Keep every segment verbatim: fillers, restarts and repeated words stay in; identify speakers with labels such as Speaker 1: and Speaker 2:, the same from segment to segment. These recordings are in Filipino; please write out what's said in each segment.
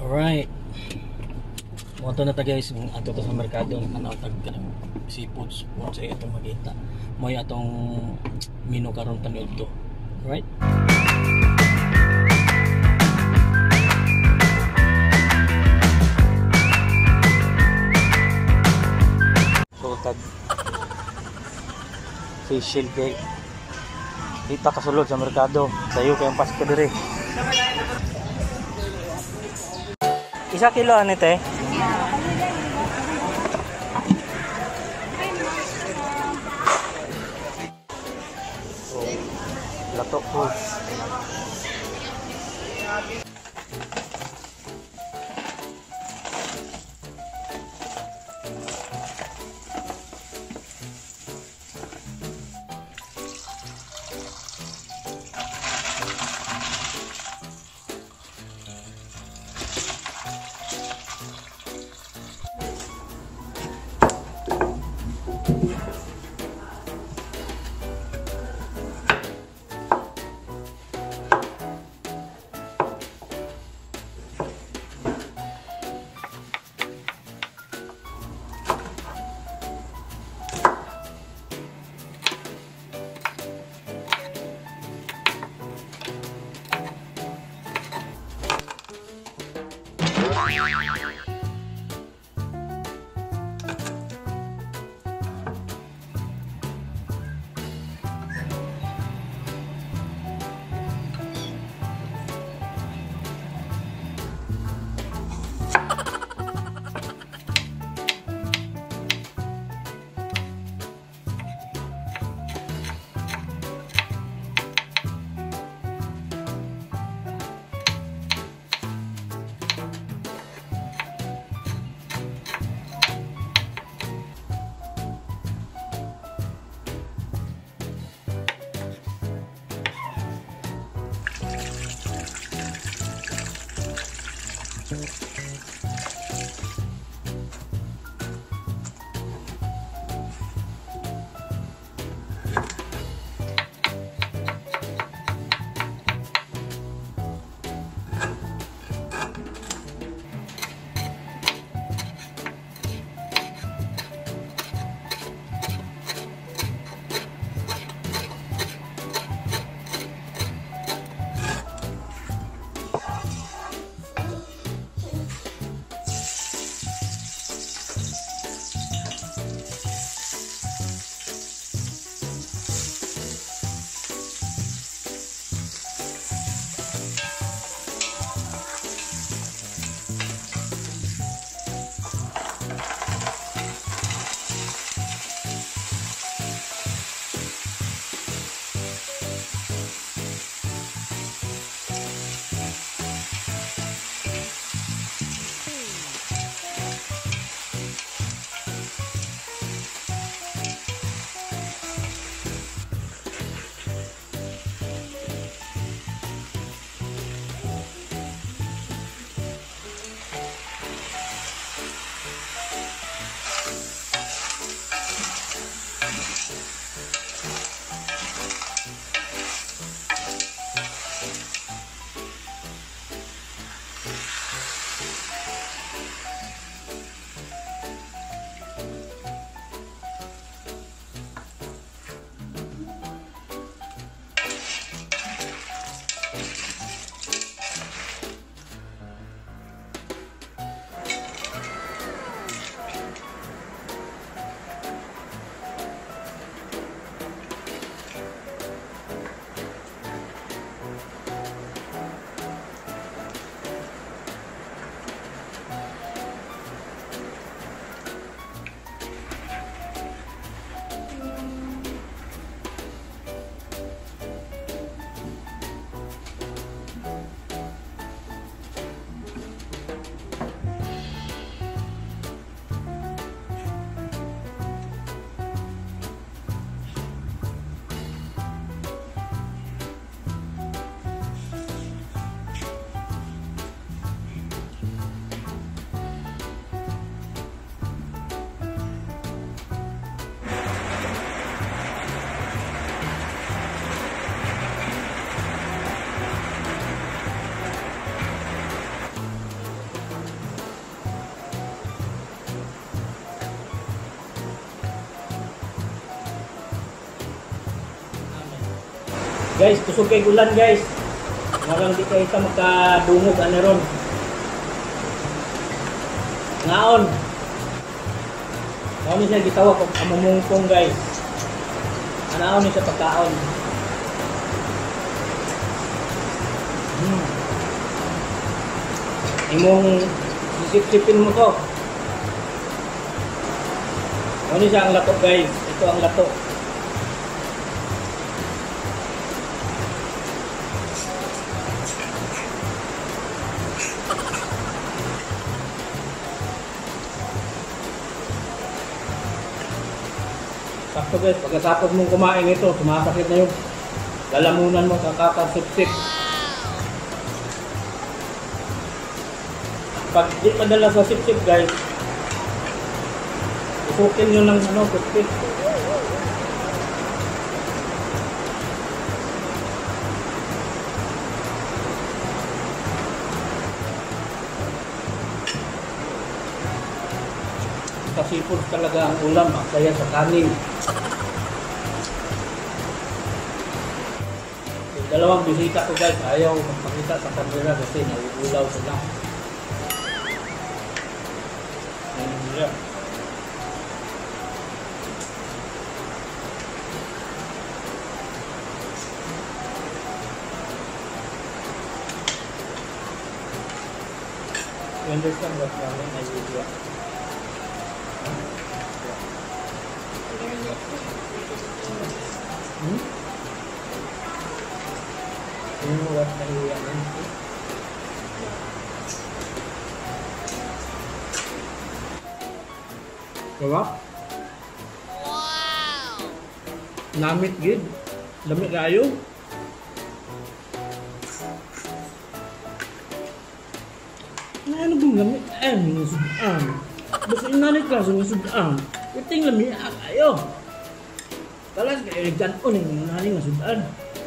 Speaker 1: Alright. Moto na ta guys, ato to sa merkado ano tag seafoods mo sa atong makita. Mo atong menu karon tanod to. Alright? So tag facial kay kita kasulod sa merkado. Sayo kayong paska dire. Isa kilo ano ito eh? So, lato po. Guys, kusog kay ulan guys. Walang di kayo ita magkadungog ano ron. Ngaon. Ngaon siya gitawag kung amumungkong guys. Anaon ni sa pagkaon. Hmm. Imong sisip-sipin mo to. Ano siya ang lato guys. Ito ang lato. Sakto guys, pagkatapos mong kumain ito, sumasakit na yung lalamunan mo, kakakasip-sip. Pag di padala sa sip-sip guys, isukin nyo ng ano, toothpick. Kasi food talaga ang ulam, kaya sa kanin. Yung dalawang bisita ko guys, ayaw magpakita sa camera kasi nauulaw sila. Ayan sila. You understand what I do? Hmm? You know what nahihiya na? Sarap? Wow! Namit gid. Lamit kayo. Ano bang lamit? Eh, mga sudan. Basta inalit ka sa mga sudan. Iting lamit kayo. Talas kayo nagtanon yung nani nga sudan.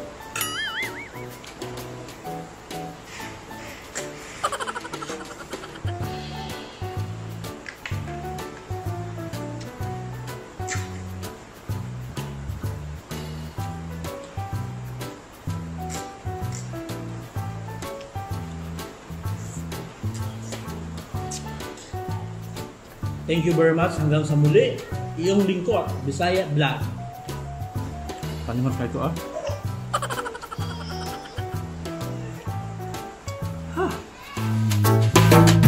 Speaker 1: Thank you very much. Hanggang sa muli. Iyong lingkod, Bisaya Vlog. Paniman kayo ah. Ha.